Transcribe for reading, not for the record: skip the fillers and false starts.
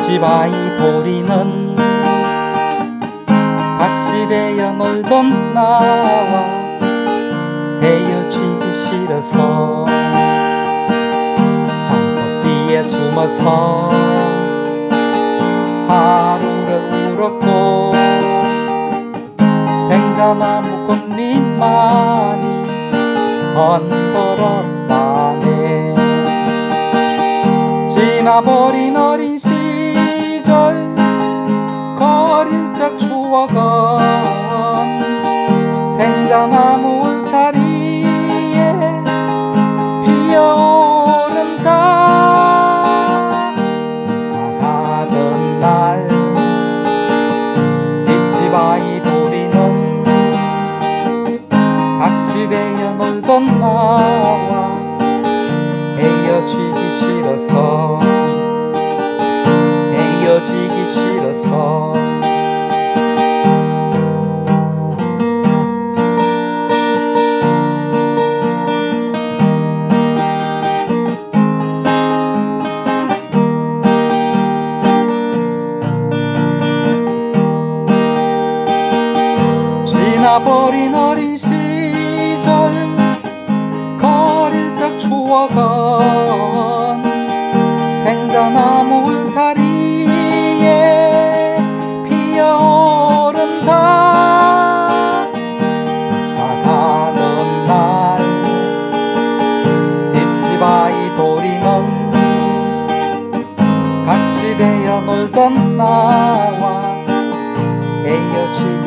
뒷집 아이돌이는 각시되어 놀던 나와 헤어지기 싫어서 장독 뒤에 숨어서 하루를 울었고, 댕가나무 꽃잎만이 언더렀다네. 지나버린 어린 시절 거릴적 추억은 댕가나무 울타리에 피어오른다. 이사가던 날 뒷집 아이돌이는 각시되어 놀던 나와 헤어지기 싫어서 지나버린 어린 시절 거릴적 추억은 댕가나무 울타리에 피어오른다. 이사가던 날 뒷집 아이돌이는 각시되어 놀던 나와 헤어지